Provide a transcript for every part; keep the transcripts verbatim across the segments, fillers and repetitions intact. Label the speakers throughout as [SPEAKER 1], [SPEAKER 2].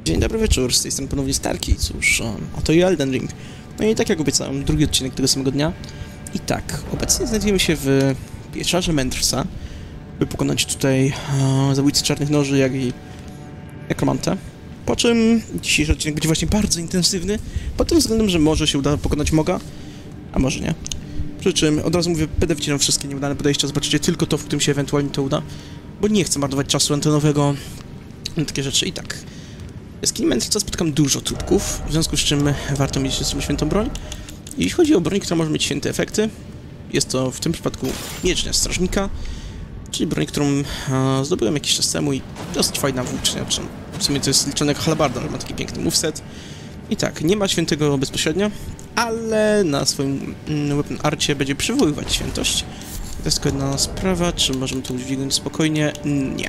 [SPEAKER 1] Dzień dobry wieczór, z tej strony ponownie Starki, cóż, oto i Elden Ring. No i tak jak obiecałem, drugi odcinek tego samego dnia. I tak, obecnie znajdujemy się w pieczarze Mędrca, by pokonać tutaj e, zabójcę czarnych noży, jak i nekromantę. Po czym dzisiejszy odcinek będzie właśnie bardzo intensywny, pod tym względem, że może się uda pokonać Moga, a może nie. Przy czym od razu mówię, będę wcinał wszystkie nieudane podejścia, zobaczycie tylko to, w którym się ewentualnie to uda, bo nie chcę marnować czasu antenowego na takie rzeczy. I tak. W jaskini Mędrca spotykam dużo trupków, w związku z czym warto mieć ze sobą świętą broń. Jeśli chodzi o broń, która może mieć święte efekty, jest to w tym przypadku miecz strażnika, czyli broń, którą e, zdobyłem jakiś czas temu i dosyć fajna włócznia, czy w sumie to jest liczone jako halabarda, że ma taki piękny moveset. I tak, nie ma świętego bezpośrednio, ale na swoim mm, weapon arcie będzie przywoływać świętość. To jest tylko jedna sprawa, czy możemy to udźwignąć spokojnie? Nie.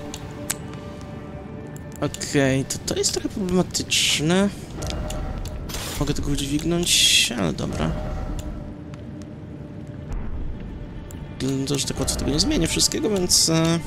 [SPEAKER 1] Okej, okay, to to jest trochę problematyczne. Mogę tego udźwignąć, ale dobra. To, że tak łatwo tego nie zmienię wszystkiego, więc... E...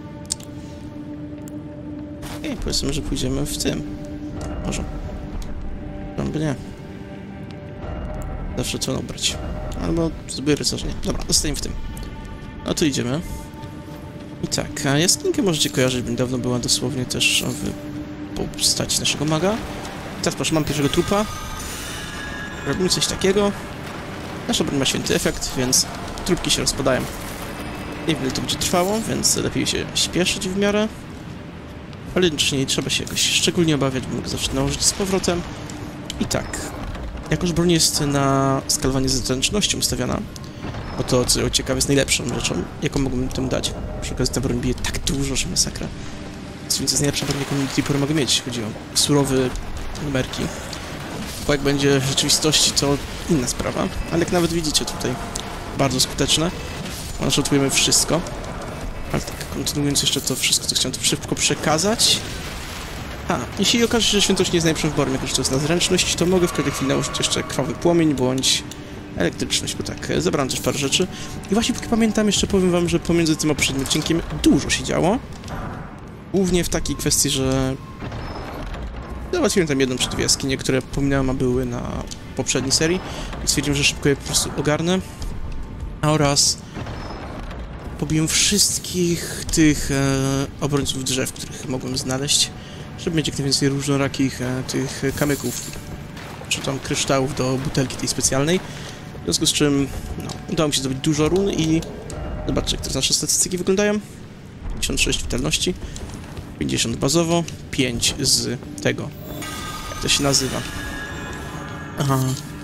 [SPEAKER 1] Okej, okay, powiedzmy, że pójdziemy w tym. Może. Żeby nie. Zawsze trzeba brać. Albo zdobyję rycerz, nie. Dobra, zostaniemy w tym. No to idziemy. I tak, a jaskinkę możecie kojarzyć, bo niedawno była dosłownie też w postaci naszego maga. I teraz proszę, mam pierwszego trupa. Robimy coś takiego. Nasza broń ma święty efekt, więc trupki się rozpadają. Nie wiem, ile to będzie trwało, więc lepiej się śpieszyć w miarę. Ale jednocześnie nie trzeba się jakoś szczególnie obawiać, bo mogę zawsze nałożyć z powrotem. I tak, jakoż broń jest na skalowanie z zręcznością ustawiana, bo to, co ciekawe, jest najlepszą rzeczą, jaką mógłbym temu dać. Przy okazji ta broń bije tak dużo, że masakra. Więc to jest najlepsza broń, jaką do tej pory mogę mieć. Chodzi o surowe numerki. Bo jak będzie w rzeczywistości, to inna sprawa. Ale jak nawet widzicie tutaj, bardzo skuteczne. One-shotujemy wszystko. Ale tak, kontynuując jeszcze to wszystko, co chciałem tu szybko przekazać. A, jeśli okaże się, że świętość nie jest najlepszym wyborem, jak już to jest na zręczność, to mogę w każdej chwili nałożyć jeszcze krwawy płomień, bądź elektryczność, bo tak, zebrałem też parę rzeczy. I właśnie póki pamiętam, jeszcze powiem wam, że pomiędzy tym a poprzednim odcinkiem dużo się działo. Głównie w takiej kwestii, że załatwiłem tam jedną czy dwie jaskinie, które pominąłem, a były na poprzedniej serii. I stwierdziłem, że szybko je po prostu ogarnę. Oraz pobiłem wszystkich tych e, obrońców drzew, których mogłem znaleźć, żeby mieć jak najwięcej różnorakich e, tych kamyków, czy tam kryształów do butelki tej specjalnej. W związku z czym, no, udało mi się zdobyć dużo run i zobaczcie, jak te nasze statystyki wyglądają. pięćdziesiąt sześć witalności, pięćdziesiąt bazowo, pięć z tego, jak to się nazywa. Aha.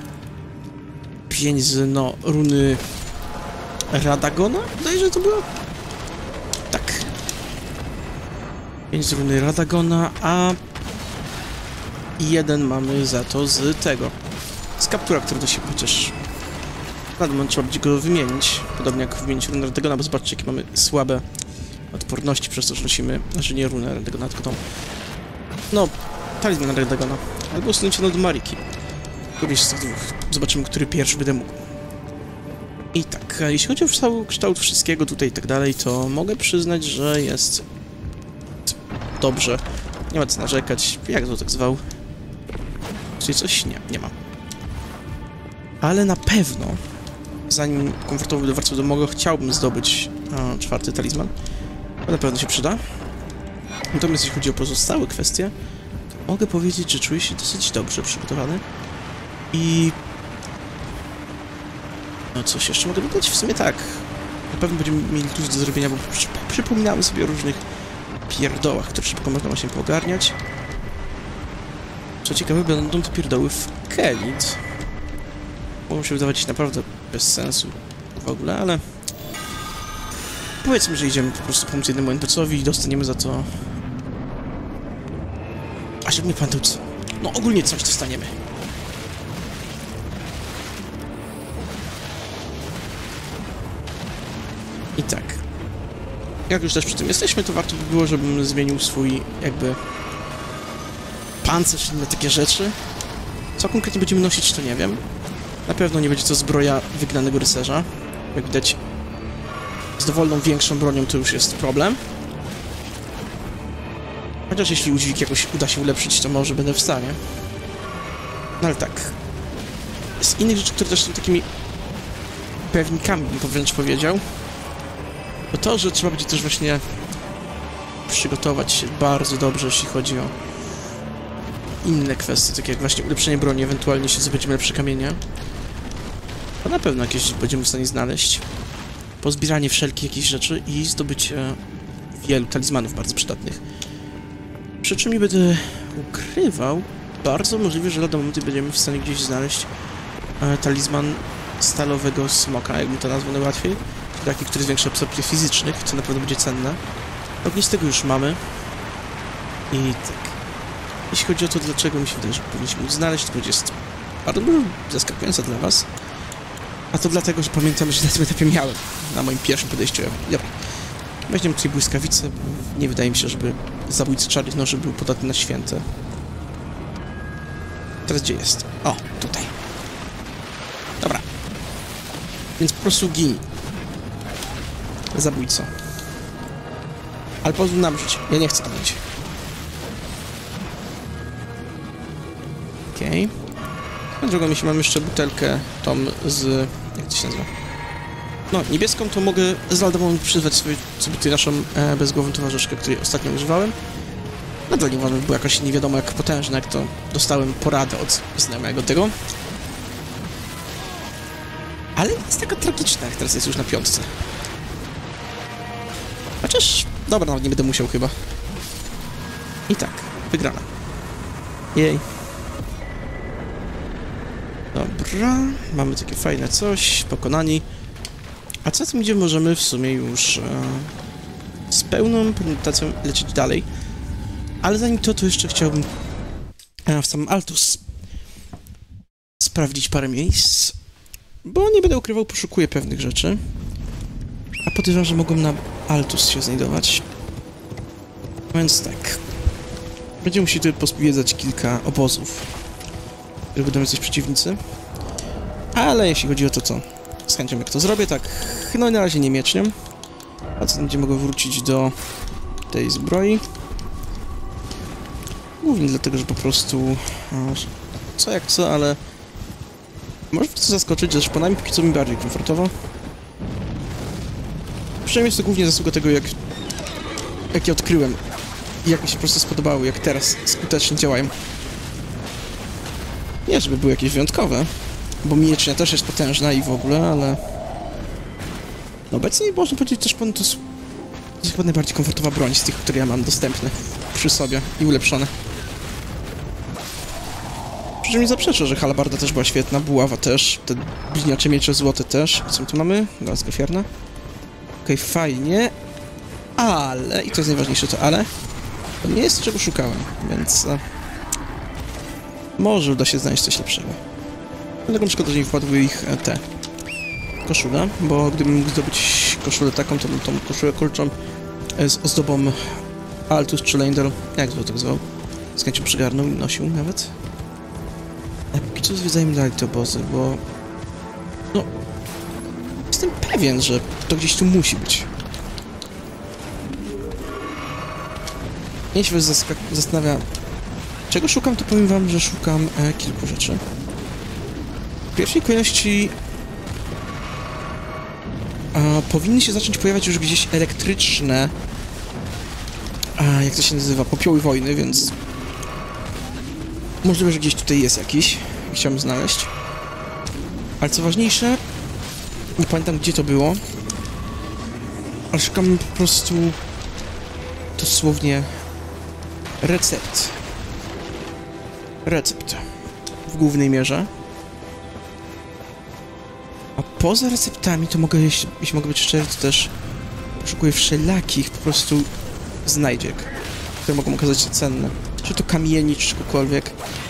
[SPEAKER 1] pięć z, no, runy Radagona? Wydaje, że to było? Tak. pięć z runy Radagona, a jeden mamy za to z tego. Z kaptura, który to się chociaż... Na moment trzeba będzie go wymienić. Podobnie jak wymienić runę Radagona, bo zobaczcie, jakie mamy słabe odporności, przez to, że nosimy, znaczy nie runę Radagona, tylko tą... No, talizman Radagona. Albo usunięcie do Mariki. Któryś z tych dwóch. Zobaczymy, który pierwszy będę mógł. I tak, jeśli chodzi o kształt, kształt wszystkiego tutaj i tak dalej, to mogę przyznać, że jest dobrze. Nie ma co narzekać. Jak to tak zwał? Czyli coś? Nie, nie ma. Ale na pewno, zanim komfortowo wracam do Moga, chciałbym zdobyć a, czwarty talizman. To na pewno się przyda. Natomiast jeśli chodzi o pozostałe kwestie, to mogę powiedzieć, że czuję się dosyć dobrze przygotowany. I... No coś jeszcze mogę dodać? W sumie tak. Na pewno będziemy mieli dużo do zrobienia, bo przy, przypominamy sobie o różnych pierdołach, które szybko można właśnie poogarniać. Co ciekawe, będą te pierdoły w Kelid. Mogą się wydawać naprawdę bez sensu w ogóle, ale... Powiedzmy, że idziemy po prostu pomóc jednemu en pe ce owi i dostaniemy za to... A żeby nie pamiętał co. No ogólnie coś dostaniemy. I tak, jak już też przy tym jesteśmy, to warto by było, żebym zmienił swój, jakby, pancerz i inne takie rzeczy. Co konkretnie będziemy nosić, to nie wiem. Na pewno nie będzie to zbroja wygnanego rycerza. Jak widać, z dowolną większą bronią to już jest problem. Chociaż jeśli udźwig jakoś uda się ulepszyć, to może będę w stanie. No ale tak. Z innych rzeczy, które też są takimi pewnikami, bym wręcz powiedział, to to, że trzeba będzie też właśnie przygotować się bardzo dobrze, jeśli chodzi o inne kwestie, takie jak właśnie ulepszenie broni, ewentualnie się zdobędziemy lepsze kamienie. To na pewno jakieś będziemy w stanie znaleźć. Pozbieranie wszelkich jakichś rzeczy i zdobycie wielu talizmanów bardzo przydatnych. Przy czym nie będę ukrywał, bardzo możliwe, że lada momenty będziemy w stanie gdzieś znaleźć e, talizman stalowego smoka, jakby to nazwał najłatwiej. Taki, który zwiększa absorpcję fizycznych, co na pewno będzie cenne. Ognistego już mamy. I tak. Jeśli chodzi o to, dlaczego mi się wydaje, że powinniśmy móc znaleźć, to jest bardzo zaskakujące dla was. A to dlatego, że pamiętam, że na tym etapie miałem na moim pierwszym podejściu. Dobra. Weźmiemy tutaj błyskawicę, bo nie wydaje mi się, żeby zabójca czarnych noży był podatny na święte. Teraz gdzie jest? O, tutaj. Dobra. Więc po prostu gin. Zabójco. Ale pozwól nam żyć. Ja nie chcę tam być. Okej. Okay. Na drugą myślę, mam jeszcze butelkę tą z... jak to się nazywa? No, niebieską to mogę z lada moment przyzwać sobie, sobie tutaj naszą e, bezgłową towarzyszkę, której ostatnio używałem. Nadal nie uważam, że była jakaś nie wiadomo jak potężna, jak to dostałem poradę od znajomego tego. Ale jest taka tragiczna, jak teraz jest już na piątce. Chociaż... dobra, nawet nie będę musiał chyba. I tak, wygrana. Jej. Dobra, mamy takie fajne coś, pokonani. A co tym idzie, możemy w sumie już e, z pełną prezentacją lecieć dalej. Ale zanim to, to jeszcze chciałbym e, w samym Altus sprawdzić parę miejsc. Bo nie będę ukrywał, poszukuję pewnych rzeczy. A podejrzewam, że mogą na Altus się znajdować. Więc tak. Będziemy musieli tutaj pozwiedzać kilka obozów, które będą coś przeciwnicy. Ale jeśli chodzi o to, co z chęcią jak to zrobię, tak, no i na razie nie miecznią. A co będzie mogę wrócić do tej zbroi. Głównie dlatego, że po prostu no, co jak co, ale może to zaskoczyć, że szponami póki co mi bardziej komfortowo. Przynajmniej jest to głównie zasługa tego, jak jak je odkryłem i jak mi się po prostu spodobały, jak teraz skutecznie działają. Nie, żeby były jakieś wyjątkowe, bo miecznia też jest potężna i w ogóle, ale... no obecnie można powiedzieć też, że to jest, to jest chyba najbardziej komfortowa broń z tych, które ja mam dostępne przy sobie i ulepszone. Przy czym nie zaprzeczę, że halabarda też była świetna, buława też, te bliniacze miecze złote też. Co my tu mamy? Gałazka ofiarna. Okej, okay, fajnie, ale, i to jest najważniejsze, to ale, to nie jest czego szukałem, więc... E, może uda się znaleźć coś lepszego. Dlatego szkoda, że nie wpadły ich e, te koszule, bo gdybym mógł zdobyć koszulę taką, to bym tą koszulę kolczą e, z ozdobą Altus czy Leindel, jak zwał tak zwał, z chęcią przygarnął i nosił nawet. A póki co zwiedzajmy dalej te obozy, bo... no... jestem pewien, że to gdzieś tu musi być. Jeśli was zastanawia, czego szukam, to powiem wam, że szukam e, kilku rzeczy. W pierwszej kolejności e, powinny się zacząć pojawiać już gdzieś elektryczne, e, jak to się nazywa, popioły wojny, więc możliwe, że gdzieś tutaj jest jakiś, chciałbym znaleźć. Ale co ważniejsze, nie pamiętam gdzie to było, ale szukam po prostu dosłownie recept. Recept. W głównej mierze. A poza receptami to mogę, jeśli, jeśli mogę być szczery, to też poszukuję wszelakich po prostu znajdziek, które mogą okazać się cenne. Czy to kamieni, czy czegokolwiek.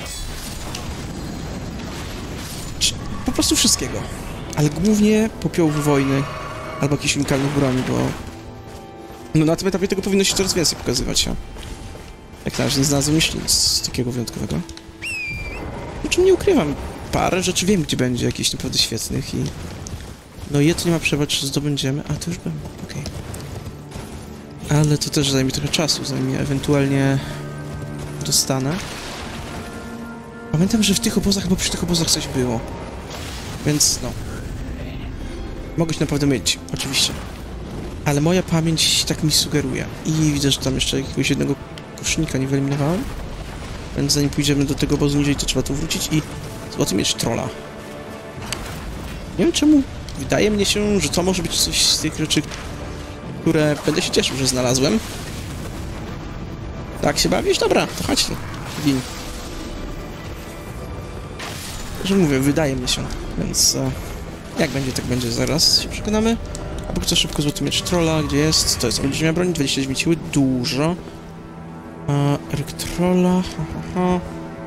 [SPEAKER 1] Czy po prostu wszystkiego. Ale głównie popiołów wojny albo jakichś unikalnych broni, bo no na tym etapie tego powinno się coraz więcej pokazywać, a jak na razie nie znalazłem jeszcze nic takiego wyjątkowego. O czym nie ukrywam, parę rzeczy wiem, gdzie będzie jakichś naprawdę świetnych i... no je to nie ma przerwy, czy zdobędziemy... a to już byłem, okej. Okay. Ale to też zajmie trochę czasu, zanim je ewentualnie dostanę. Pamiętam, że w tych obozach, chyba przy tych obozach coś było. Więc no. Mogę się naprawdę mylić, oczywiście. Ale moja pamięć tak mi sugeruje. I widzę, że tam jeszcze jakiegoś jednego kosznika nie wyeliminowałem. Więc zanim pójdziemy do tego obozu niżej, to trzeba tu wrócić i złoty miecz trolla. Nie wiem czemu. Wydaje mi się, że to może być coś z tych rzeczy, które będę się cieszył, że znalazłem. Tak się bawisz? Dobra, to chodź tu. Gin. Że mówię, wydaje mi się, więc e, jak będzie, tak będzie, zaraz się przekonamy. A póki co szybko złoty miecz trolla, gdzie jest? To jest olbrzymia broń, dwadzieścia dziewięć siły, dużo. E, Eryk trolla, ha, ha, ha.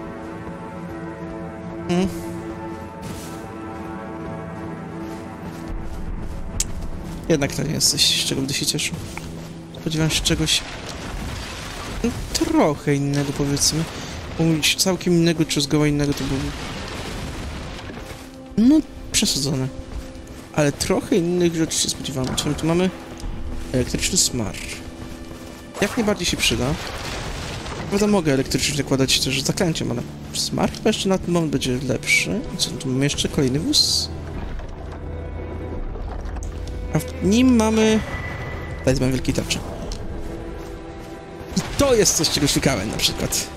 [SPEAKER 1] Hmm. Jednak to nie jest coś, z czego będę się cieszył. Spodziewałem się czegoś no, trochę innego, powiedzmy. Mówić całkiem innego, czy zgoła innego, to było no, przesadzone. Ale trochę innych rzeczy się spodziewamy. Czy my tu mamy? Elektryczny smar. Jak najbardziej się przyda. Prawda, mogę elektrycznie nakładać też zaklęciem, ale smar chyba jeszcze na ten moment będzie lepszy. I co, tu mamy jeszcze kolejny wóz? A w nim mamy... Talizman wielkiej tarczy. I to jest coś, czego szukałem na przykład.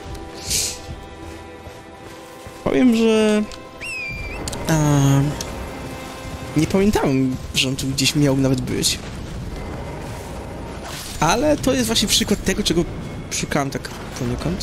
[SPEAKER 1] Powiem, że... Um, nie pamiętałem, że on tu gdzieś miał nawet być. Ale to jest właśnie przykład tego, czego szukałem tak poniekąd.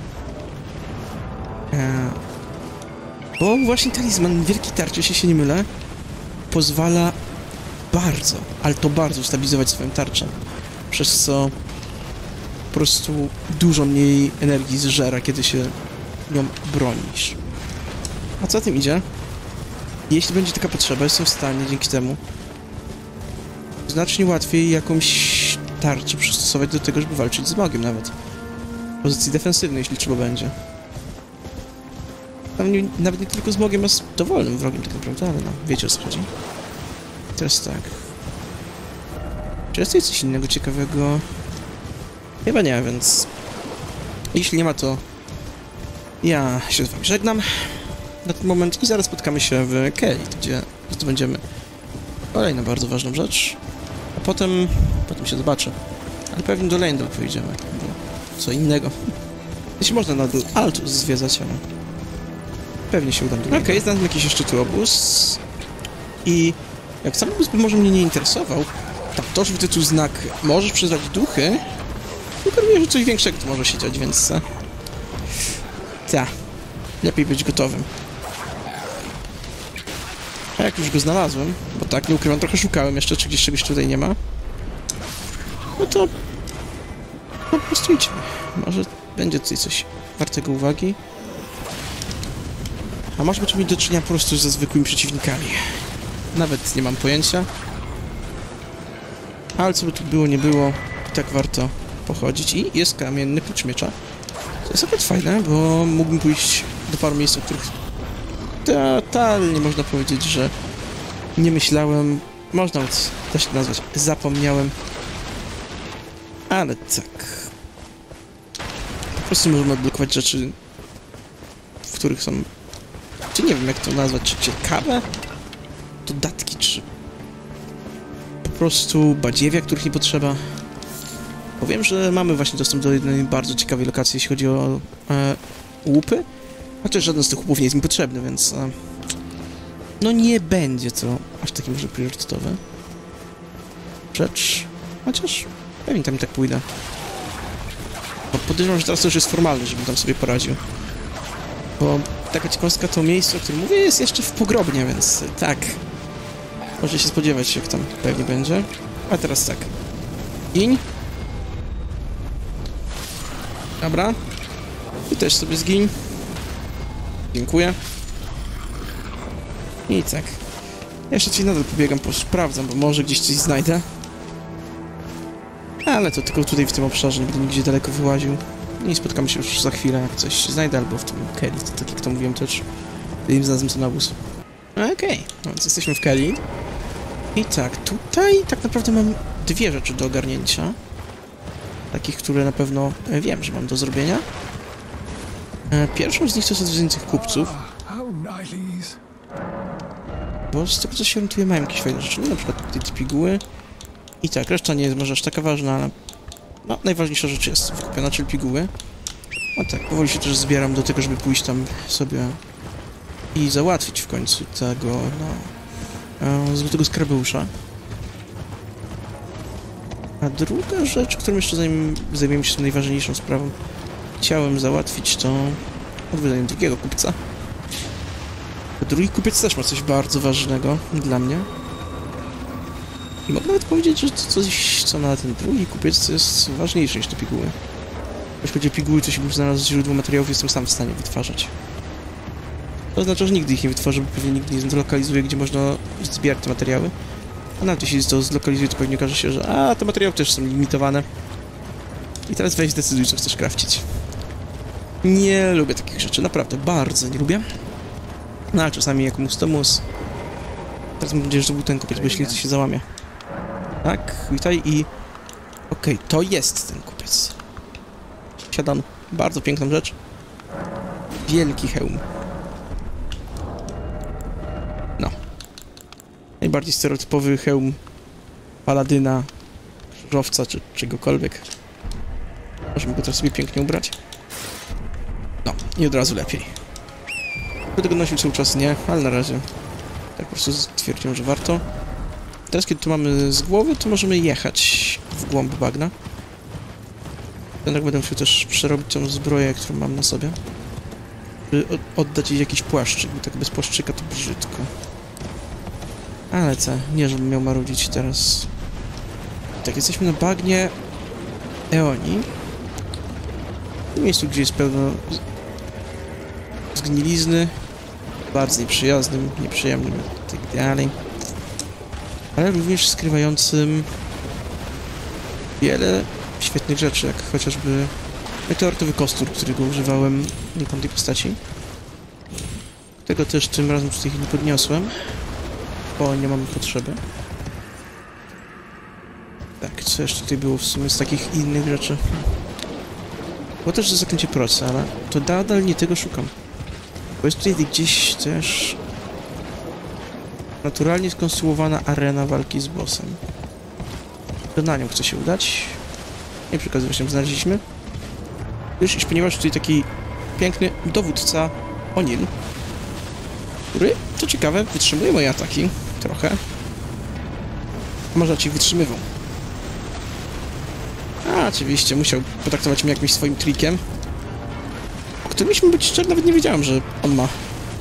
[SPEAKER 1] E, bo właśnie talizman wielkiej tarczy, jeśli się nie mylę, pozwala bardzo, ale to bardzo ustabilizować swoją tarczę. Przez co po prostu dużo mniej energii zżera, kiedy się nią bronisz. A co za tym idzie? Jeśli będzie taka potrzeba, jestem w stanie dzięki temu znacznie łatwiej jakąś tarczę przystosować do tego, żeby walczyć z magiem nawet. W pozycji defensywnej, jeśli trzeba będzie. Nawet nie, nawet nie tylko z magiem, a z dowolnym wrogiem tak naprawdę, ale no, wiecie o co chodzi. Teraz tak. Czy jest tutaj coś innego ciekawego? Chyba nie, więc... Jeśli nie ma, to... Ja się z wami żegnam na ten moment i zaraz spotkamy się w Kelly, gdzie zdobędziemy kolejną bardzo ważną rzecz. A potem... potem się zobaczę. Ale pewnie do Leyndell pojedziemy, bo co innego. Jeśli można na Altus zwiedzać, ale... Pewnie się uda do Leyndell. Okej, okay, znalazłem jakiś jeszcze tu obóz. I... Jak sam obóz by może mnie nie interesował, tak to, że widzę tu znak możesz przyzwać duchy, sugeruje, że coś większego tu może się dziać, więc... Ta. Lepiej być gotowym. A jak już go znalazłem, bo tak, nie ukrywam, trochę szukałem jeszcze, czy gdzieś czegoś tutaj nie ma, no to... po prostu idźmy. Może będzie tutaj coś wartego uwagi. A może będziemy mieć do czynienia po prostu ze zwykłymi przeciwnikami. Nawet nie mam pojęcia. Ale co by tu było, nie było, i tak warto pochodzić. I jest kamienny klucz miecza. To jest akurat fajne, bo mógłbym pójść do paru miejsc, o których totalnie można powiedzieć, że nie myślałem. Można też to nazwać zapomniałem. Ale tak. Po prostu możemy odblokować rzeczy, w których są... Czy nie wiem, jak to nazwać, czy ciekawe? Dodatki, czy... po prostu badziewia, których nie potrzeba. Powiem, że mamy właśnie dostęp do jednej bardzo ciekawej lokacji, jeśli chodzi o e, łupy. Chociaż żaden z tych łupów nie jest mi potrzebny, więc... E, no nie będzie to aż takie może priorytetowe. Rzecz... Chociaż... Pewnie tam i tak pójdę. Bo podejrzewam, że teraz to już jest formalne, żebym tam sobie poradził. Bo taka ciekawostka, to miejsce, o którym mówię, jest jeszcze w pogrobnie, więc tak. Możecie się spodziewać, jak tam pewnie będzie. A teraz tak. Giń. Dobra. I też sobie zgiń. Dziękuję. I tak. Ja jeszcze ci nadal pobiegam, sprawdzam, bo może gdzieś coś znajdę. Ale to tylko tutaj w tym obszarze, nie będę nigdzie daleko wyłaził. I spotkamy się już za chwilę, jak coś znajdę, albo w tym Kelly, to, tak jak to mówiłem też. Im znalazłem ten obóz. Okej, okay. No więc jesteśmy w Kelly. I tak, tutaj tak naprawdę mam dwie rzeczy do ogarnięcia. Takich, które na pewno wiem, że mam do zrobienia. Pierwszą z nich to jest odwiedzających kupców. Bo z tego co się orientuję, mają jakieś fajne rzeczy, no, na przykład te piguły. I tak, reszta nie jest może aż taka ważna, ale no, najważniejsza rzecz jest wykupiona, czyli piguły. No tak, powoli się też zbieram do tego, żeby pójść tam sobie i załatwić w końcu tego, no, złotego skarbeusza. A druga rzecz, którą jeszcze zanim zajmiemy się tą najważniejszą sprawą, chciałem załatwić, to odwiedzenie drugiego kupca. Drugi kupiec też ma coś bardzo ważnego dla mnie. I mogę nawet powiedzieć, że to coś, co na ten drugi kupiec, to jest ważniejsze niż te piguły. Jeśli chodzi o piguły, to się bym znalazł źródło materiałów, jestem sam w stanie wytwarzać. To oznacza, że nigdy ich nie wytworzę, bo pewnie nigdy nie zlokalizuję, gdzie można zbierać te materiały. A nawet jeśli to zlokalizuje, to pewnie okaże się, że a, te materiały też są limitowane. I teraz weź zdecyduj, co chcesz crafcić. Nie lubię takich rzeczy, naprawdę, bardzo nie lubię. No, a czasami jak mus to mus. Teraz mam nadzieję, że to był ten kupiec, bo jeśli coś się załamie. Tak, witaj i... Okej, okay, to jest ten kupiec. Siadam, bardzo piękną rzecz. Wielki hełm. No. Najbardziej stereotypowy hełm paladyna, krzyżowca czy czegokolwiek. Możemy go teraz sobie pięknie ubrać. No, i od razu lepiej. Będę tego nosił cały czas nie, ale na razie tak po prostu stwierdziłem, że warto. Teraz, kiedy to mamy z głowy, to możemy jechać w głąb bagna. Jednak będę musiał też przerobić tą zbroję, którą mam na sobie. By oddać jej jakiś płaszczyk, bo tak bez płaszczyka to brzydko. Ale co, nie żebym miał marudzić teraz. Tak, jesteśmy na bagnie Eonii. W miejscu, gdzie jest pełno zgnilizny. Bardzo nieprzyjaznym, nieprzyjemnym i tak dalej. Ale również skrywającym wiele świetnych rzeczy, jak chociażby meteorytowy kostur, którego używałem w tamtej postaci. Tego też tym razem tutaj nie podniosłem, bo nie mamy potrzeby. Tak, co jeszcze tutaj było w sumie z takich innych rzeczy? Było też zaklęcie procy, ale to nadal nie tego szukam. Bo jest tutaj gdzieś też naturalnie skonstruowana arena walki z bossem. To na nią chcę się udać. I przy okazji właśnie znaleźliśmy. Wiesz, iż ponieważ tutaj taki piękny dowódca O'Neill, który, co ciekawe, wytrzymuje moje ataki trochę. Może ci wytrzymywał. A, oczywiście, musiał potraktować mnie jakimś swoim trikiem, o którym, myśmy być szczery, nawet nie wiedziałem, że on ma.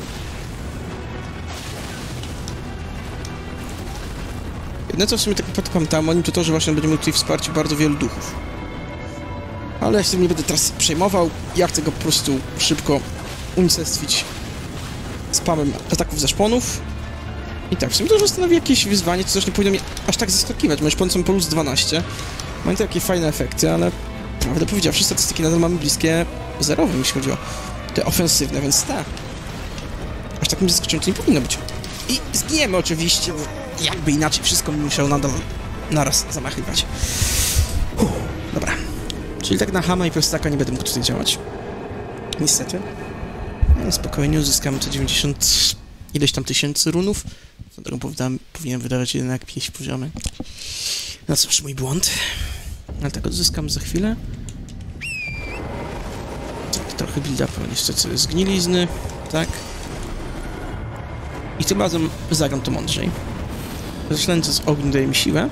[SPEAKER 1] Jedno co w sumie tak pamiętam o nim, to to, że właśnie będziemy tutaj wsparciu bardzo wielu duchów. Ale ja się tym nie będę teraz przejmował, ja chcę go po prostu szybko unicestwić spamem ataków ze szponów. I tak, w sumie to, że stanowi jakieś wyzwanie, to też nie powinno mnie aż tak zaskakiwać. Masz szponcą plus dwanaście. Mają to takie fajne efekty, ale prawdę powiedziawszy, statystyki nadal mamy bliskie zerowym, jeśli chodzi o te ofensywne, więc tak. Aż tak mnie zaskakująco nie powinno być. I zginiemy oczywiście, bo jakby inaczej wszystko mi musiał nadal naraz zamachywać. Uff, dobra. Czyli tak na hama i prostaka nie będę mógł tutaj działać. Niestety. No, spokojnie uzyskamy te dziewięćdziesiąt ileś tam tysięcy runów. Dlatego powinienem, powinienem wydawać jednak pięć poziomy. No cóż, mój błąd. Ale tak odzyskam za chwilę. Tak, trochę build-upu niestety zgnilizny. Tak. I tym razem zagram to mądrzej. Zaczynając z ogniu daje mi siłę.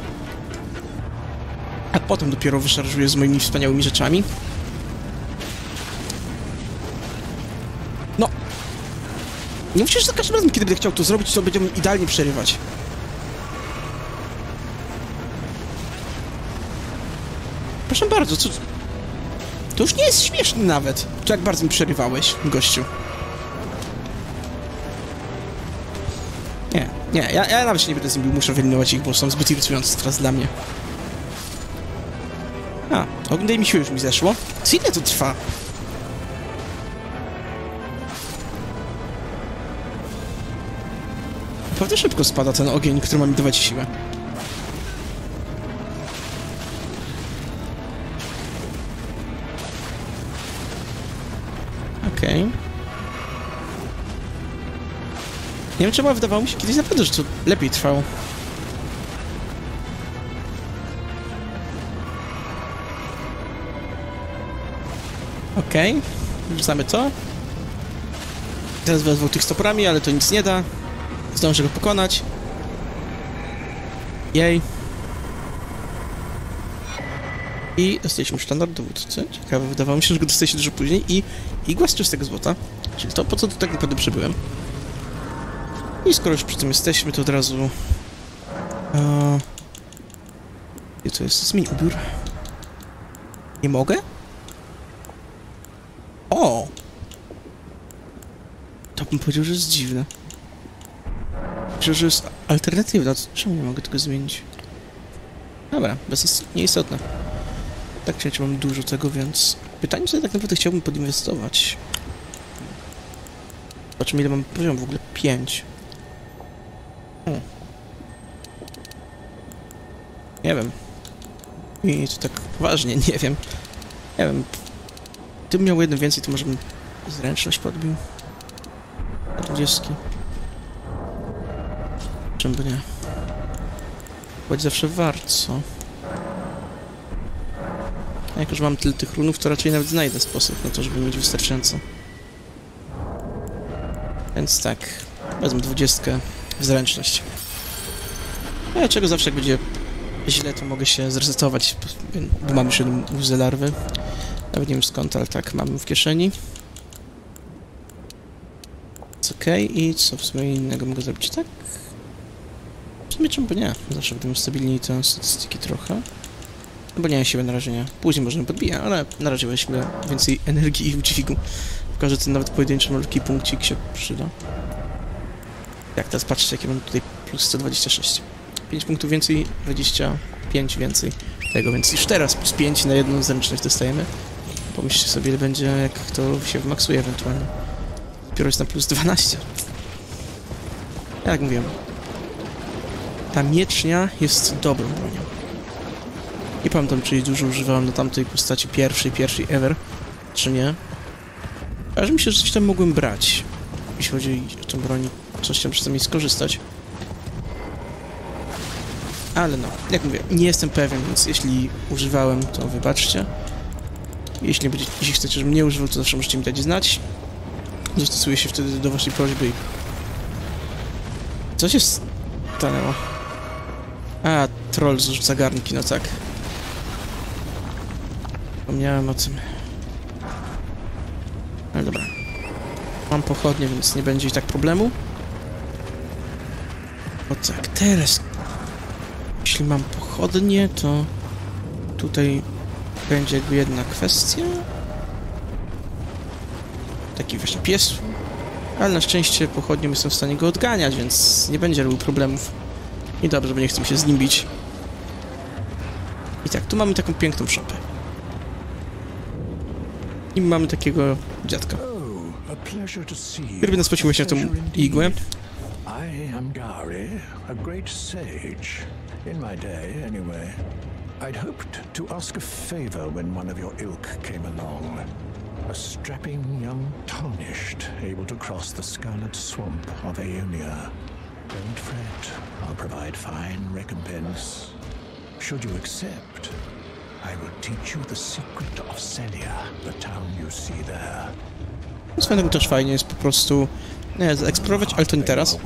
[SPEAKER 1] A potem dopiero wyszarżuję z moimi wspaniałymi rzeczami. No. Nie musisz za każdym razem, kiedy będę chciał to zrobić, to będziemy idealnie przerywać. Proszę bardzo, co... To już nie jest śmieszne nawet. To jak bardzo mi przerywałeś, gościu. Nie, nie, ja, ja nawet się nie będę z nim bił, muszę wyeliminować ich, bo są zbyt irytujące teraz dla mnie. A, oglądaj mi siły już mi zeszło. Co ile to trwa? Naprawdę szybko spada ten ogień, który ma mi dawać siłę. Okej. Okay. Nie wiem czemu, wydawało mi się kiedyś naprawdę, że to lepiej trwało. Okej. Okay. Wrzucamy to. Teraz wezwał tych stoperami, ale to nic nie da. Zdążę go pokonać. Jej. I dostaliśmy sztandar dowódcy. Ciekawe, wydawało mi się, że go dostaliśmy dużo później. I igła z czystego złota. Czyli to, po co tu tak naprawdę przybyłem. I skoro już przy tym jesteśmy, to od razu... Uh, gdzie to jest? Zmień ubiór. Nie mogę? O! To bym powiedział, że jest dziwne. Myślę, że jest alternatywna. Czemu nie mogę tego zmienić? Dobra, bez nieistotne. Tak czy inaczej mam dużo tego, więc... Pytanie, co ja tak naprawdę chciałbym podinwestować. Zobaczmy, ile mam poziom w ogóle. pięć. Hmm. Nie wiem. I to tak poważnie, nie wiem. Nie wiem. Gdybym miał jeden więcej, to może bym zręczność podbił. dwudziestki. Czemu by nie? Chodź zawsze wart, co? A jak już mam tyle tych runów, to raczej nawet znajdę sposób na to, żeby mieć wystarczająco. Więc tak. Wezmę dwudziestkę w zręczność. A czego zawsze jak będzie źle, to mogę się zresetować, bo mam już jedną łzę larwy. Nawet nie wiem skąd, ale tak, mam w kieszeni. Jest okej. Okay. I co w sumie innego mogę zrobić, tak? W sumie czemu by nie? Zawsze będę stabilniej te statystyki trochę. No bo nie mam siły na razie, nie. Później możemy podbijać, ale na razie weźmy więcej energii i udźwigu. Pokażę, że ten nawet pojedynczy malutki punkcik się przyda. Jak teraz patrzcie, jakie mam tutaj plus sto dwadzieścia sześć. pięć punktów więcej, dwadzieścia pięć więcej tego, więc już teraz plus pięć na jedną zręczność dostajemy. Pomyślcie sobie, ile będzie, jak to się wymaksuje ewentualnie. Dopiero jest na plus dwanaście. Jak mówiłem, ta miecznia jest dobrą bronią. Nie pamiętam, czy jej dużo używałem na tamtej postaci pierwszej, pierwszej ever, czy nie. Ale mi się, że coś tam mogłem brać, jeśli chodzi o tę broń, coś tam przynajmniej skorzystać. Ale no, jak mówię, nie jestem pewien, więc jeśli używałem, to wybaczcie. Jeśli, będzie, jeśli chcecie, żebym nie używał, to zawsze możecie mi dać znać. Dostosuję się wtedy do waszej prośby. Co się stanęło? A, troll zrzuca garnki, no tak. Zapomniałem o tym. Ale dobra. Mam pochodnie, więc nie będzie i tak problemu. O tak, teraz... Jeśli mam pochodnie, to... Tutaj... Będzie jakby jedna kwestia. Taki właśnie pies. Ale na szczęście pochodnią jestem w stanie go odganiać, więc nie będzie robił problemów. I dobrze, bo nie chcę się z nim bić. I tak, tu mamy taką piękną szopę. I mamy takiego dziadka, który by nas płacił właśnie na tą igłę.
[SPEAKER 2] I am Gary, a great sage. In my day, anyway. I'd hoped to ask a favor when one of your ilk came along. A strapping young tarnished, able to cross the scarlet swamp of Aeonia. Don't fret, I'll provide fine recompense. Should you accept, I will teach you the secret of Celia, the town you see there.
[SPEAKER 1] Swoją też fajnie jest po prostu nie, zaeksplorować, ale to nie teraz.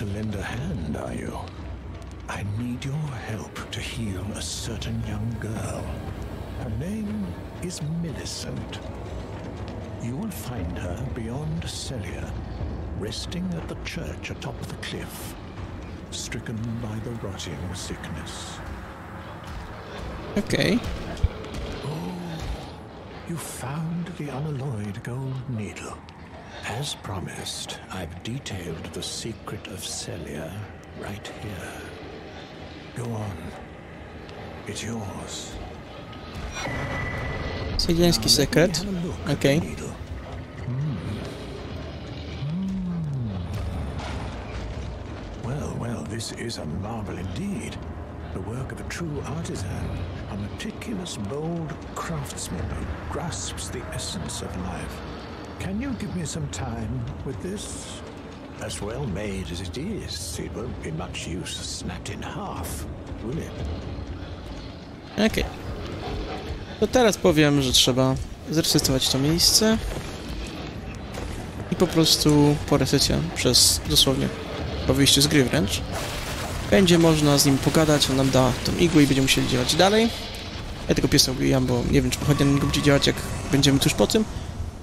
[SPEAKER 2] I need your help to heal a certain young girl. Her name is Millicent. You will find her beyond Celia, resting at the church atop the cliff, stricken by the rotting sickness.
[SPEAKER 1] Okay.
[SPEAKER 2] Oh, you found the unalloyed gold needle. As promised, I've detailed the secret of Celia right here. Go on. It's yours.
[SPEAKER 1] Celiański sekret. Okej. Okay.
[SPEAKER 2] Hmm. Hmm. Well, well, this is a marvel indeed. The work of a true artisan, a meticulous, bold craftsman who grasps the essence of life. Can you give me some time with this? As well made as it is, it won't be much use snapped in half, will it?
[SPEAKER 1] Okej. Okay. To teraz powiem, że trzeba zresetować to miejsce i po prostu po resecie przez dosłownie po wyjściu z gry wręcz będzie można z nim pogadać, on nam da tą igłę i będziemy musieli działać dalej. Ja tego piesa ubijam, bo nie wiem, czy pochodnia na niego będzie działać, jak będziemy tuż po tym.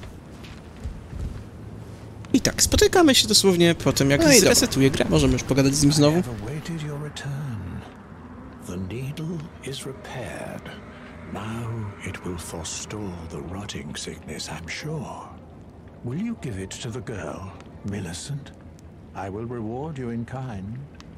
[SPEAKER 1] I tak, spotykamy się dosłownie po tym, jak no zresetuję grę. Możemy już pogadać z nim znowu.
[SPEAKER 2] The needle is repaired. Now it will forestall the rotting sickness, I'm sure. Will you give it to the girl, Millicent? I will reward you in kind.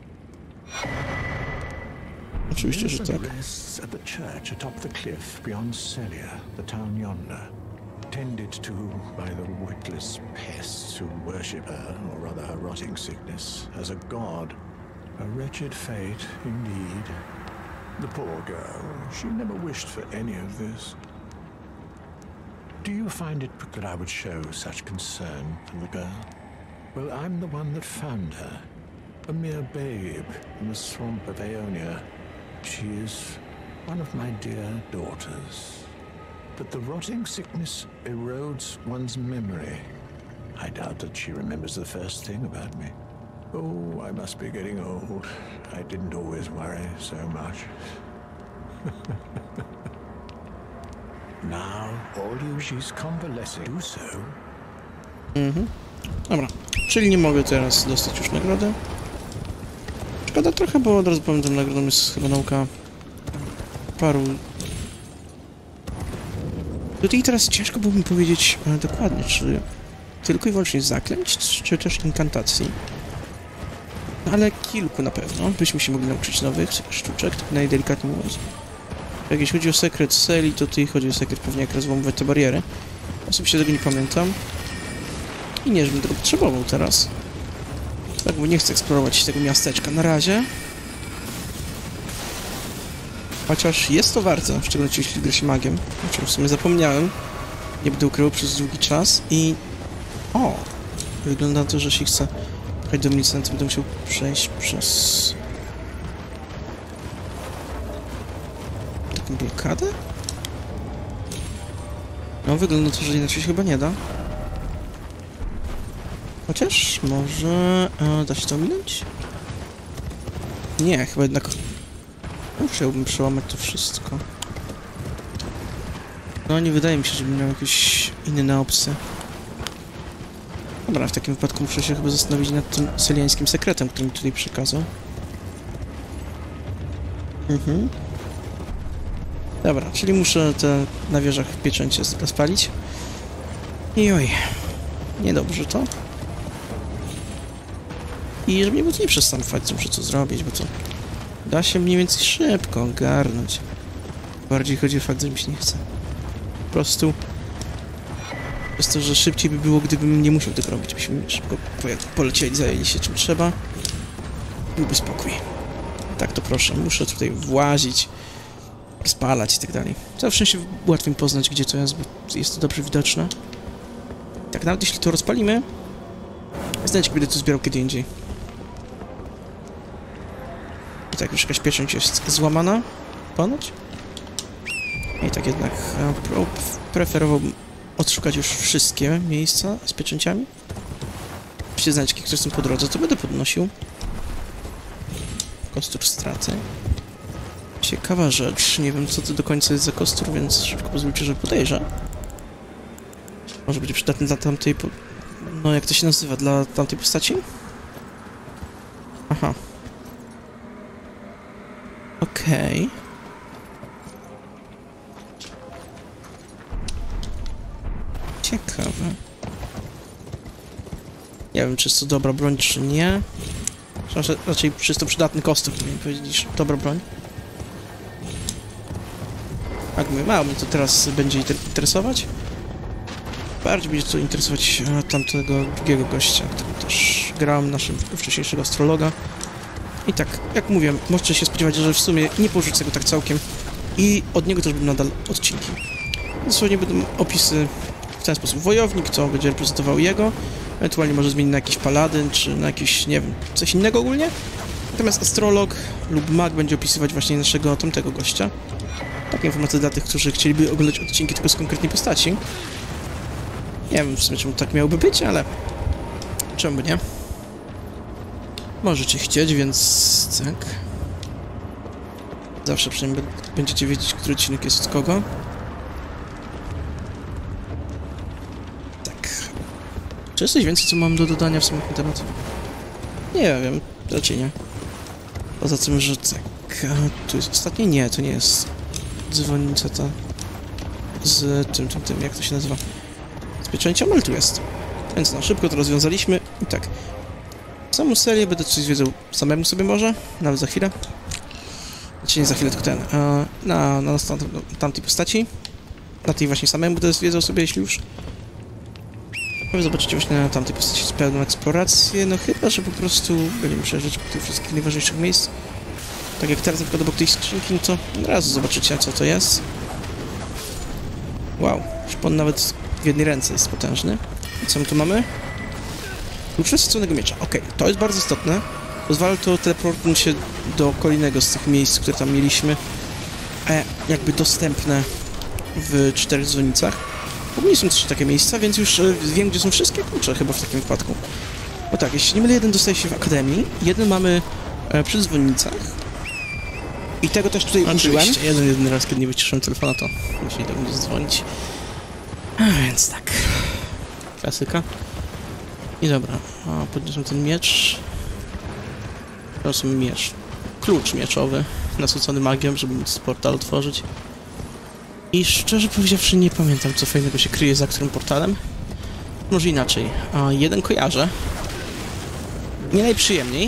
[SPEAKER 1] Oczywiście, że tak.
[SPEAKER 2] Rests at the church atop the cliff beyond Celia, the town yonder, tended to by the witless pests who worship her, or rather her rotting sickness, as a god. A wretched fate, indeed. The poor girl, she never wished for any of this. Do you find it that I would show such concern for the girl? Well, I'm the one that found her. A mere babe in the swamp of Aeonia. She is one of my dear daughters. But the rotting sickness erodes one's memory. I doubt that she remembers the first thing about me. Oh, I must be getting old. I didn't always worry so much. Now, although she's convalescing, do so.
[SPEAKER 1] Mhm. Dobra, czyli nie mogę teraz dostać już nagrody. Szkoda trochę, bo od razu powiem, że nagrodą jest chyba nauka paru... Tutaj teraz ciężko byłoby mi powiedzieć e, dokładnie, czy tylko i wyłącznie zaklęć, czy też inkantacji. Ale kilku na pewno byśmy się mogli nauczyć nowych sztuczek, tak najdelikatniej mówiąc. Jak jeśli chodzi o sekret Celi, to tutaj chodzi o sekret pewnie jak rozłamować te bariery. Osobiście tego nie pamiętam. I nie, żebym tego potrzebował teraz. Tak, bo nie chcę eksplorować tego miasteczka na razie. Chociaż jest to warte, w szczególności jeśli gra się magiem. O czym w sumie zapomniałem. Nie będę ukrywał przez długi czas i... O! Wygląda na to, że jeśli chcę jechać do Millicent, będę musiał przejść przez... taką blokadę? No, wygląda na to, że inaczej się chyba nie da. Chociaż może... E, da się to ominąć? Nie, chyba jednak... Musiałbym przełamać to wszystko. No, nie wydaje mi się, żebym miał jakieś inne opcje. Dobra, w takim wypadku muszę się chyba zastanowić nad tym seliańskim sekretem, który mi tutaj przekazał. Mhm. Dobra, czyli muszę te na wieżach pieczęcie rozpalić. I oj, niedobrze to. I żeby nie było, to nie przestanę fakt, muszę co zrobić, bo to da się mniej więcej szybko ogarnąć. Bardziej chodzi o fakt, że mi się nie chce. Po prostu przez to, że szybciej by było, gdybym nie musiał tego robić. Byśmy szybko polecieli, zajęli się czym trzeba. Byłby spokój. Tak to proszę, muszę tutaj włazić, spalać i tak dalej. Zawsze się łatwiej poznać, gdzie to jest, bo jest to dobrze widoczne. Tak, nawet jeśli to rozpalimy, znajdź, będę to zbierał kiedy indziej. I tak, już jakaś pieczęć jest złamana, ponoć. I tak jednak e, preferowałbym odszukać już wszystkie miejsca z pieczęciami. Jeśli znajdziecie, które są po drodze, to będę podnosił. Kostur straty. Ciekawa rzecz. Nie wiem, co to do końca jest za kostur, więc szybko pozwólcie, że podejrzę. Może będzie przydatny dla tamtej... Po... No, jak to się nazywa? Dla tamtej postaci? Aha. Okej. Okay. Ciekawe. Nie wiem, czy jest to dobra broń, czy nie. Raczej czysto przydatny kostur, powinien powiedzieć, niż dobra broń. Tak mówię, mało mnie to teraz będzie interesować. Bardziej będzie to interesować tamtego drugiego gościa, którym też grałem, naszym wcześniejszego astrologa. I tak, jak mówię, możecie się spodziewać, że w sumie nie porzucę go tak całkiem. I od niego też będą nadal odcinki. Dosłownie będą opisy w ten sposób wojownik, to będzie reprezentował jego, ewentualnie może zmienić na jakiś paladyn, czy na jakiś, nie wiem, coś innego ogólnie. Natomiast astrolog lub mag będzie opisywać właśnie naszego tamtego gościa. Taka informacja dla tych, którzy chcieliby oglądać odcinki tylko z konkretnej postaci. Nie wiem w sumie, czemu tak miałoby być, ale czemu by nie? Możecie chcieć, więc tak. Zawsze przynajmniej będziecie wiedzieć, który odcinek jest od kogo. Tak. Czy jest coś więcej, co mam do dodania w sumie na ten temat? Nie wiem, raczej nie. Poza tym, że tak... A, tu jest ostatnie? Nie, to nie jest dzwonnica ta... Z tym, tym, tym, jak to się nazywa? Z pieczęcią, ale tu jest. Więc no, szybko to rozwiązaliśmy i tak. Samą serię będę coś zwiedzał samemu sobie może, nawet za chwilę. Znaczy nie za chwilę, tylko ten, e, na, na, na tamtej postaci. Na tej właśnie samemu będę zwiedzał sobie, jeśli już. Wy zobaczycie właśnie na tamtej postaci pełną eksplorację, no chyba, że po prostu będziemy przejeżdżać po tych wszystkich najważniejszych miejsc. Tak jak teraz na przykład obok tej skrzynki, no to od razu zobaczycie, co to jest. Wow, szpon nawet w jednej ręce jest potężny. I co my tu mamy? Klucz przesyconego miecza. Okej, okay, to jest bardzo istotne. Pozwala to teleportować się do kolejnego z tych miejsc, które tam mieliśmy. E, jakby dostępne w czterech dzwonicach. Ogólnie są trzy takie miejsca, więc już e, wiem, gdzie są wszystkie klucze chyba w takim wypadku. Bo tak, jeśli nie mylę, jeden dostaje się w Akademii, jeden mamy e, przy dzwonicach. I tego też tutaj użyłem. Jeden, jeden raz, kiedy nie wyciszyłem telefonu, to musieli do mnie zadzwonić. A więc tak. Klasyka. I dobra, o, podniosłem ten miecz. Teraz miecz. Klucz mieczowy, nasycony magią, żeby móc portal otworzyć. I szczerze powiedziawszy, nie pamiętam, co fajnego się kryje za którym portalem. Może inaczej. A jeden kojarzę. Nie najprzyjemniej.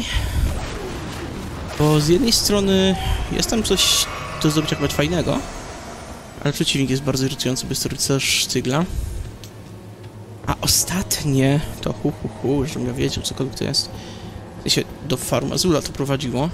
[SPEAKER 1] Bo z jednej strony jest tam coś do zdobycia chyba fajnego, ale przeciwnik jest bardzo irytujący, bez rycerz Sztygla. A ostatnie to hu hu hu, żebym ja wiedział, cokolwiek to jest. W sensie do Farum Azula to prowadziło.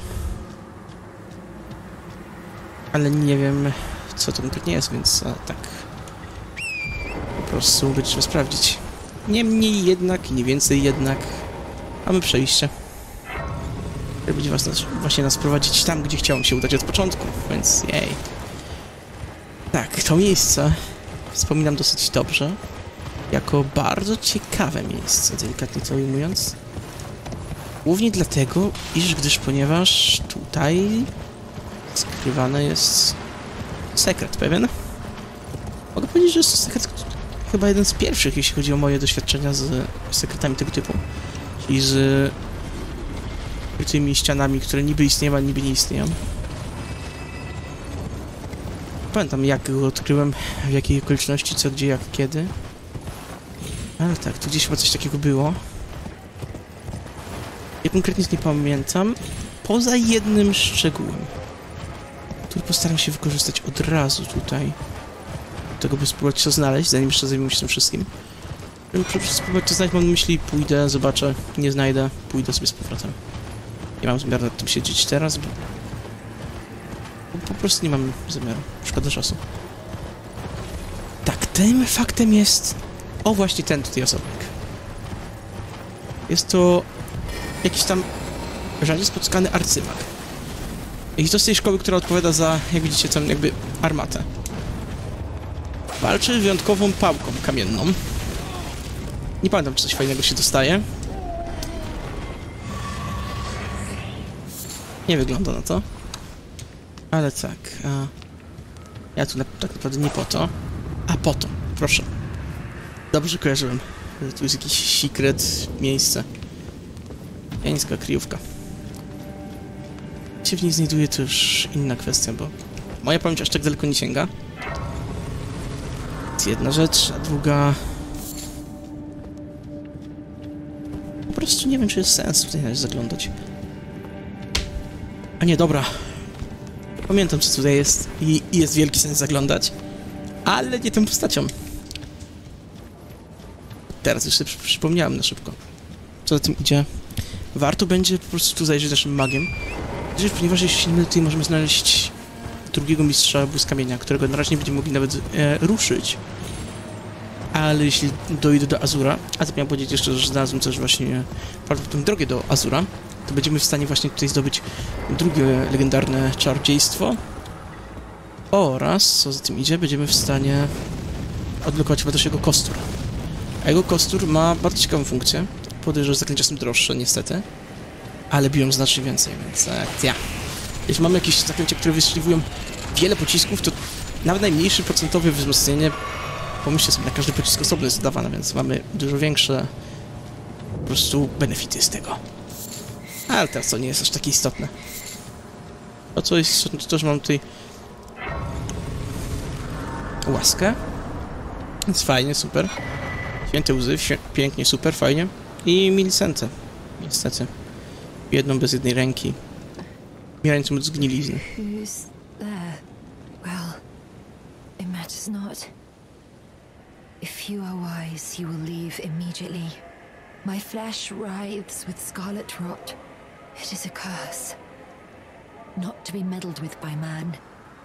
[SPEAKER 1] Ale nie wiem, co to konkretnie jest, więc a, tak. Po prostu będziemy sprawdzić. Nie mniej jednak, nie więcej jednak. Mamy przejście. Które będzie was, właśnie nas prowadzić tam, gdzie chciałem się udać od początku, więc jej. Tak, to miejsce wspominam dosyć dobrze. Jako bardzo ciekawe miejsce, delikatnie to ujmując. Głównie dlatego, iż gdyż ponieważ tutaj skrywany jest sekret pewien. Mogę powiedzieć, że jest to sekret chyba jeden z pierwszych, jeśli chodzi o moje doświadczenia z sekretami tego typu. I z tymi ścianami, które niby istnieją, a niby nie istnieją. Pamiętam, jak go odkryłem, w jakiej okoliczności, co, gdzie, jak, kiedy. Ale tak, tu gdzieś chyba coś takiego było. Ja konkretnie nie pamiętam, poza jednym szczegółem, który postaram się wykorzystać od razu tutaj. Do tego, by spróbować to znaleźć, zanim jeszcze zajmę się tym wszystkim. Żeby spróbować to znaleźć, mam na myśli, pójdę, zobaczę, nie znajdę, pójdę sobie z powrotem. Nie mam zamiaru nad tym siedzieć teraz, bo... bo po prostu nie mam zamiaru. Szkoda czasu. Tak, tym faktem jest... O, właśnie ten tutaj osobnik. Jest to jakiś tam rzadziej spotkany arcymag. I to z tej szkoły, która odpowiada za, jak widzicie, tam jakby armatę. Walczy wyjątkową pałką kamienną. Nie pamiętam, czy coś fajnego się dostaje. Nie wygląda na to. Ale tak. A... Ja tu na, tak naprawdę nie po to. A po to, proszę. Dobrze kojarzyłem. Tu jest jakiś secret miejsce. Jańska kryjówka. Jak się w niej znajduje, to już inna kwestia, bo moja pamięć aż tak daleko nie sięga. To jest jedna rzecz, a druga... Po prostu nie wiem, czy jest sens tutaj zaglądać. A nie, dobra. Pamiętam, co tutaj jest i jest wielki sens zaglądać. Ale nie tą postacią. Teraz już sobie przy przypomniałem na szybko. Co za tym idzie? Warto będzie po prostu tu zajrzeć naszym magiem. Ponieważ jeśli my tutaj możemy znaleźć drugiego mistrza błyskamienia, którego na razie nie będziemy mogli nawet e, ruszyć. ale jeśli dojdę do Azura, a to miałem powiedzieć jeszcze, że znalazłem też właśnie prawdopodobnie drogę do Azura, to będziemy w stanie właśnie tutaj zdobyć drugie legendarne czarodziejstwo oraz, co za tym idzie, będziemy w stanie odblokować chyba też jego kostur. A jego kostur ma bardzo ciekawą funkcję. Podejrzewam, że zaklęcia są droższe, niestety, ale biją znacznie więcej, więc tak, ja. Jeśli mamy jakieś zaklęcia, które wystrzeliwują wiele pocisków, to nawet najmniejsze procentowe wzmocnienie, pomyślcie sobie, na każdy pocisk osobny jest dodawane, więc mamy dużo większe po prostu benefity z tego. Ale teraz to nie jest aż takie istotne. A co jest istotne, to też mam tutaj łaskę. Więc fajnie, super. Święte łzy, pięknie, super, fajnie. I Millicentę, niestety. Jedną bez jednej ręki. Umierającą od zgnilizny.
[SPEAKER 3] Who's there? Well, it matters not. If you are wise, you will leave immediately. My flesh writhes with scarlet rot. It is a curse, not to be meddled with by man.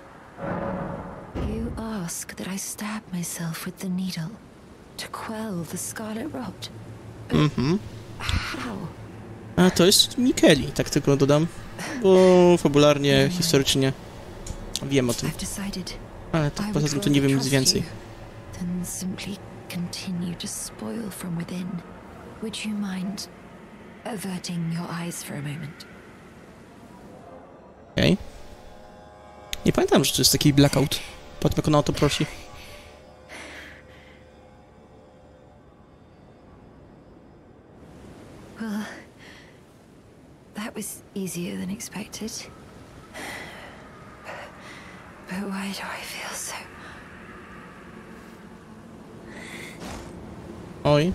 [SPEAKER 3] You ask that I stab myself with the needle to quell the scarlet rot.
[SPEAKER 1] Mhm.
[SPEAKER 3] How?
[SPEAKER 1] A to jest Mikkeli, tak tylko dodam, bo fabularnie, historycznie wiem o tym,
[SPEAKER 3] I've decided.
[SPEAKER 1] ale tak poza tym to nie wiem nic więcej.
[SPEAKER 3] Then simply continue to spoil from within. Would you mind averting your eyes for a moment?
[SPEAKER 1] Okej. Okay. Nie pamiętam, że to jest taki blackout. Patrz, jak ona o to prosi.
[SPEAKER 3] Well, that was easier than expected. But why do I feel so...
[SPEAKER 1] Oj.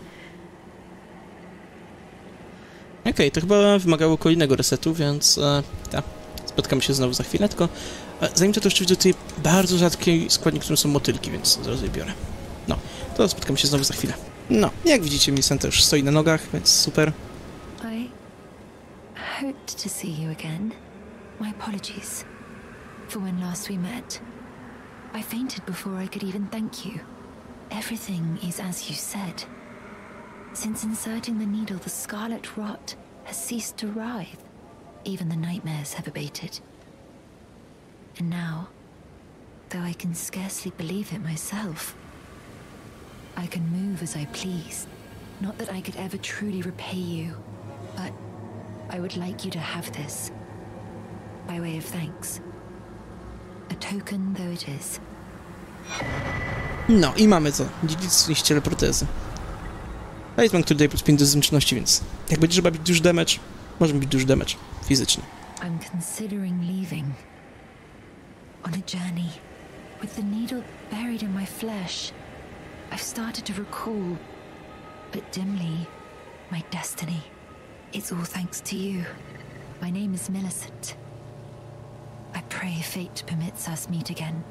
[SPEAKER 1] Okej, okay, to chyba wymagało kolejnego resetu, więc e, tak, spotkamy się znowu za chwilę, tylko e, zanim to, to jeszcze widzę tutaj bardzo rzadki składnik, którym są motylki, więc zaraz je biorę. No, to spotkamy się znowu za chwilę. No, jak widzicie, Millicenta już stoi na nogach, więc super.
[SPEAKER 3] I hoped to see you again. My apologies for when last we met. I fainted before I could even thank you. Everything is as you said. Since inserting the needle, the scarlet rot has ceased to writhe. Even the nightmares have abated. And now, though I can scarcely believe it myself, I can move as I please. Not that I could ever truly repay you, but I would like you to have this, by way of thanks. A token though it is.
[SPEAKER 1] No i mamy co. Dziedzictwo niszczyciele protezy. Talizman, który daje plus pięć do zręczności, więc jak będzie trzeba bić duży damage, możemy bić duży damage fizyczny.
[SPEAKER 3] I'm considering leaving. On a journey. With the needle buried in my flesh. I've started to recall, but dimly, my destiny. It's all thanks to you. My name is Millicent. I pray fate permits us meet again.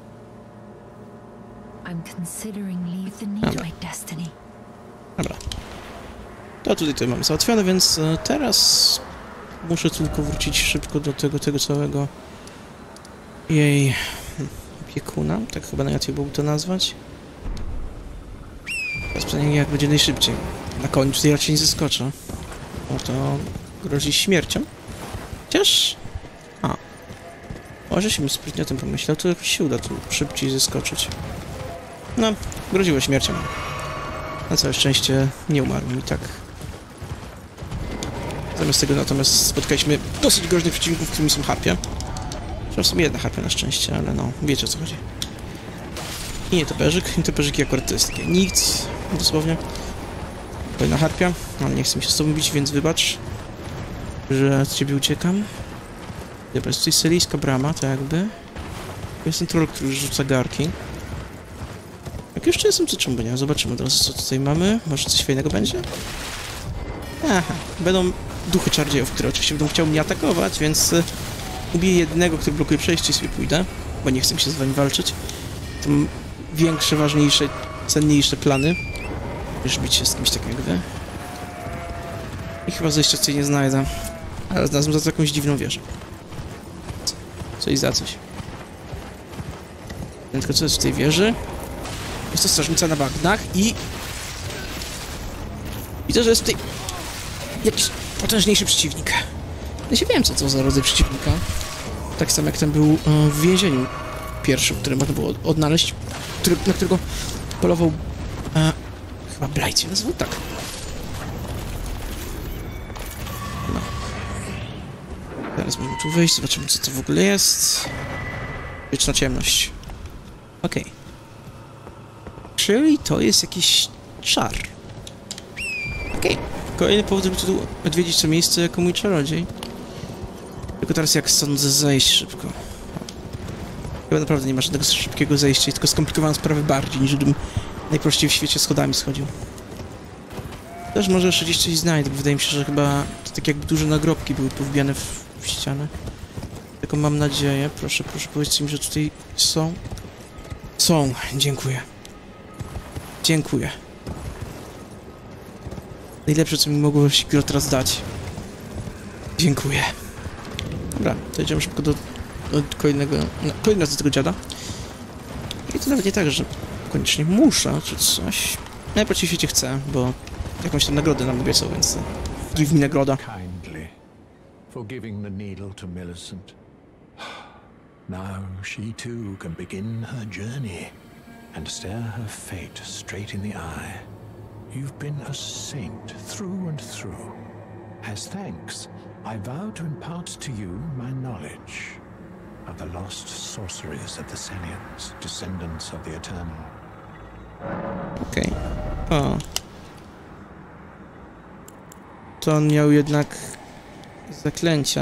[SPEAKER 3] I'm considering leave the needle
[SPEAKER 1] Dobra.
[SPEAKER 3] my destiny.
[SPEAKER 1] Dobra. To tutaj to mamy załatwione, więc e, teraz muszę tylko wrócić szybko do tego, tego całego jej opiekuna, tak chyba najłatwiej byłoby to nazwać. Teraz pytanie, jak będzie najszybciej. Na koniu tutaj raczej nie zeskoczę. Bo to grozi śmiercią. Chociaż... A. Może się bym sprytnie o tym pomyślał, to jakoś się uda tu szybciej zeskoczyć. No, groziło śmiercią. Na całe szczęście nie umarłem i tak. Zamiast tego natomiast spotkaliśmy dosyć groźnych przeciwników, którymi są harpie. Zresztą w sumie jedna harpia na szczęście, ale no, wiecie o co chodzi. I nietoperzyk. Nietoperzyki akurat to jest takie nic, dosłownie. Kolejna harpia, ale nie chcę mi się z tobą bić, więc wybacz, że od ciebie uciekam. Dobra, jest tutaj syryjska brama, to jakby. Jest ten troll, który rzuca garki. Jak jeszcze jestem, to czemu nie? Zobaczymy teraz, co tutaj mamy. Może coś fajnego będzie? Aha, będą duchy czarodziejów, które oczywiście będą chciały mnie atakować, więc y, ubiję jednego, który blokuje przejście i sobie pójdę, bo nie chcę mi się z wami walczyć. To mam większe, ważniejsze, cenniejsze plany, niż bić się z kimś takim jak wy. I chyba zejścia tutaj nie znajdę, ale znalazłem za to jakąś dziwną wieżę. Coś za coś. Tylko co jest w tej wieży? Jest to strażnica na bagnach i... Widzę, że jest tutaj jakiś potężniejszy przeciwnik. Ja się wiem, co to za rodzaj przeciwnika. Tak samo jak ten był e, w więzieniu pierwszym, który można było odnaleźć, który, na którego polował... E, chyba Blight się nazywał? Tak. No. Teraz możemy tu wejść, zobaczymy, co to w ogóle jest. Wieczna ciemność. Okej. Okay. Czyli to jest jakiś czar. Okej. Okay. Kolejny powód, żeby tu odwiedzić to miejsce jako mój czarodziej. Tylko teraz, jak sądzę, zejść szybko. Chyba naprawdę nie ma żadnego szybkiego zejścia, tylko skomplikowaną sprawę bardziej, niż gdybym najprościej w świecie schodami schodził. Też może jeszcze gdzieś coś znajdę, bo wydaje mi się, że chyba to tak jakby duże nagrobki były powbijane w, w ścianę. Tylko mam nadzieję. Proszę, proszę, powiedzcie mi, że tutaj są. Są. Dziękuję. Dziękuję. Najlepsze, co mi mogło się gro teraz dać. Dziękuję. Dobra, to idziemy szybko do, do kolejnego... No, kolejny raz do tego dziada. I to nawet nie tak, że koniecznie muszę, czy coś. Najbardziej w świecie chcę, bo jakąś tam nagrodę nam obiecał, więc... Give mi nagroda.
[SPEAKER 2] Kindly for giving the needle to Millicent. Now she too can begin her journey and stare her fate straight in the eye. You've been a saint through and through. As thanks, I vow to impart to you my knowledge of the lost sorceries of the Selians, descendants of the Eternal.
[SPEAKER 1] Okej. Okay. O. To on miał jednak zaklęcia.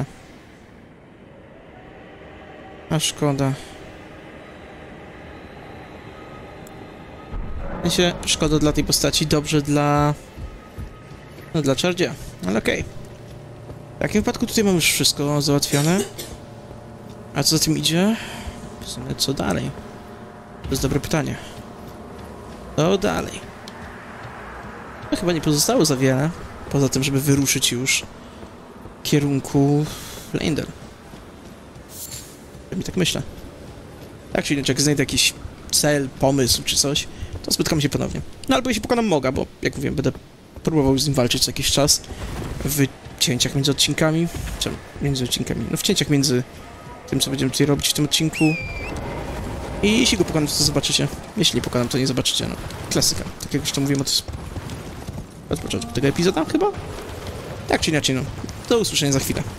[SPEAKER 1] A szkoda. W sensie, szkoda dla tej postaci, dobrze dla... No dla czardzia, ale okej. Okay. W takim wypadku tutaj mam już wszystko załatwione. A co za tym idzie? W sumie co dalej? To jest dobre pytanie. Co dalej? No, chyba nie pozostało za wiele. Poza tym, żeby wyruszyć już w kierunku Leyndell. Ja mi tak myślę. Tak czy inaczej, jak znajdę jakiś cel, pomysł czy coś, to spotkamy się ponownie. No albo jeśli pokonam Moga, bo jak mówiłem, będę próbował z nim walczyć co jakiś czas w cięciach między odcinkami. Czy między odcinkami? No w cięciach między tym, co będziemy tutaj robić w tym odcinku. I jeśli go pokonam, to zobaczycie. Jeśli nie pokonam, to nie zobaczycie. No, klasyka. Tak jak już to mówiłem od, od początku tego epizodu, chyba? Tak czy inaczej, no. Do usłyszenia za chwilę.